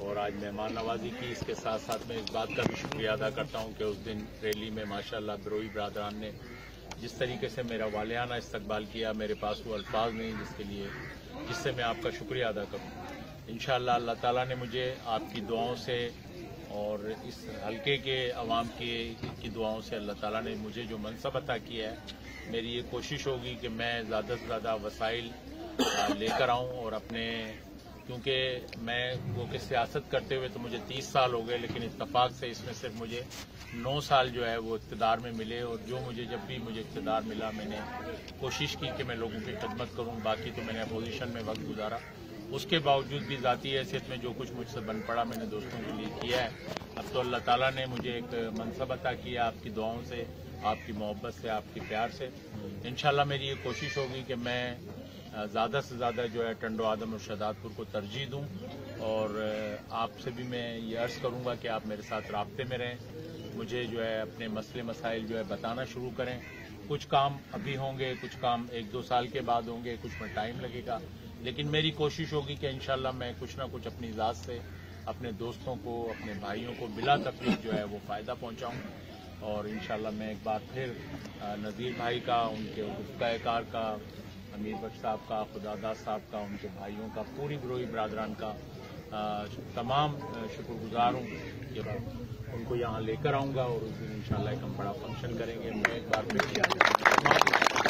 اور آج مہمان نوازی کی. اس کے ساتھ ساتھ میں اس بات کا بھی شکریہ ادا کرتا ہوں کہ اس دن ریلی میں ماشاءاللہ بروئی برادران نے جس طریقے سے میرا والہانہ استقبال کیا، میرے پاس وہ الفاظ نہیں جس سے میں آپ کا شکریہ ادا کروں. انشاءاللہ اللہ تعالیٰ نے مجھے آپ کی دعاؤں سے اور اس حلقے کے عوام کی دعاؤں سے اللہ تعالیٰ نے مجھے جو منصب عطا کیا ہے، میری یہ کوشش ہوگی کہ میں زیادہ سے زیادہ وسائل لے کر آؤں اور کیونکہ میں وہ کہ سیاست کرتے ہوئے تو مجھے 30 سال ہو گئے، لیکن اتفاق سے اس میں صرف مجھے 9 سال جو ہے وہ اقتدار میں ملے. اور جب بھی مجھے اقتدار ملا میں نے کوشش کی کہ میں لوگوں کی خدمت کروں. باقی تو میں نے اپوزیشن میں وقت گزارا. اس کے باوجود بھی ذاتی حیثیت میں جو کچھ مجھ سے بن پڑا میں نے دوستوں کے لیے کیا ہے. اب تو اللہ تعالیٰ نے مجھے ایک منصب عطا کیا آپ کی دعاؤں سے، آپ کی محبت سے، آپ کی پیار سے. انشاءاللہ میری یہ کوشش ہوگی کہ میں زیادہ سے زیادہ جو ہے ٹنڈو آدم اور شہدادپور کو ترجیح دوں. اور آپ سے بھی میں یہ عرض کروں گا کہ آپ میرے ساتھ رابطے میں رہیں، مجھے جو ہے اپنے مسئلے مسائل جو ہے بتانا شروع کریں. کچھ کام ابھی ہوں گے، کچھ کام 1-2 سال کے بعد ہوں گے، کچھ میں ٹائم لگے گا، لیکن میری کوشش ہوگی کہ انشاءاللہ میں کچھ نہ کچھ اپنی ذات سے اپنے دوستوں کو، اپنے بھائیوں کو بلا تکلیف جو ہے وہ فائدہ پہنچاؤں. اور انشاءاللہ میں ایک بار پھر نذیر بھائی کا، ان کے گفتہ کار کا، امیر بخش صاحب کا، خداداد صاحب کا، ان کے بھائیوں کا، پوری بروئی برادران کا تمام شکر گزار ہوں کہ ان کو یہاں لے کر آؤں گا اور اس دن انشاءاللہ ایک ہم بڑا فنکشن کریں گے. میں ایک بار پھر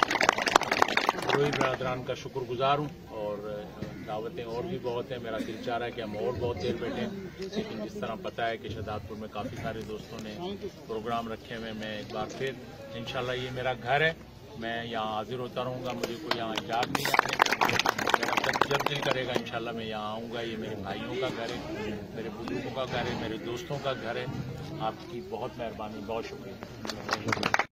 بروئی برادران کا شکر گزار ہوں. اور دعوتیں اور بھی بہت ہیں، میرا دل چاہ رہا ہے کہ ہم اور بہت دیر بیٹھیں، لیکن جس طرح پتہ ہے کہ شہدادپور میں کافی سارے دوستوں نے پروگرام رکھے ہوئے. میں ایک بار پھر انشاءاللہ یہ میرا گھر ہے، میں یہاں حاضر ہوتا رہوں گا. مجھے کوئی یہاں حجاب نہیں آنے کا، جب دل کرے گا انشاءاللہ میں یہاں آؤں گا. یہ میرے بھائیوں کا گھر ہے، میرے بزرگوں کا گھر ہے، میرے دوستوں کا گھر ہے. آپ کی بہت مہربانی، بہت شکریہ.